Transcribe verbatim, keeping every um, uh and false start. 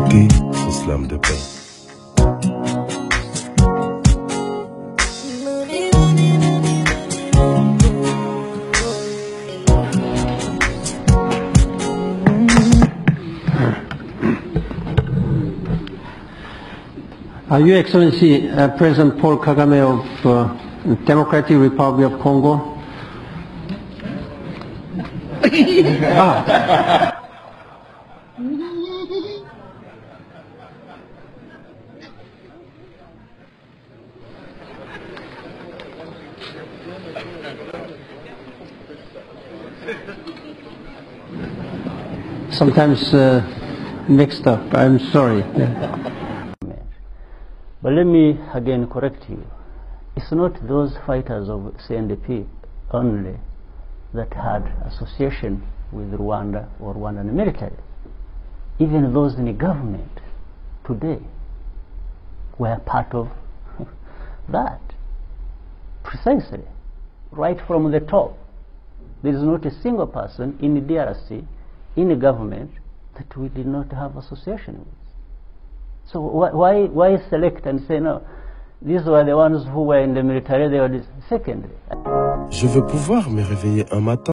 Écoutez ce slam de paix. Uh, Your Excellency, uh, President Paul Kagame of uh, Democratic Republic of Congo. ah. Sometimes uh, mixed up. I'm sorry. But let me again correct you. It's not those fighters of C N D P only that had association with Rwanda or Rwandan military. Even those in the government today were part of that. Precisely. Right from the top. There is not a single person in the D R C, in the government, that we did not have association with. So wh why why select and say no? These were the ones who were in the military. They were the secondary. Je veux pouvoir me réveiller un matin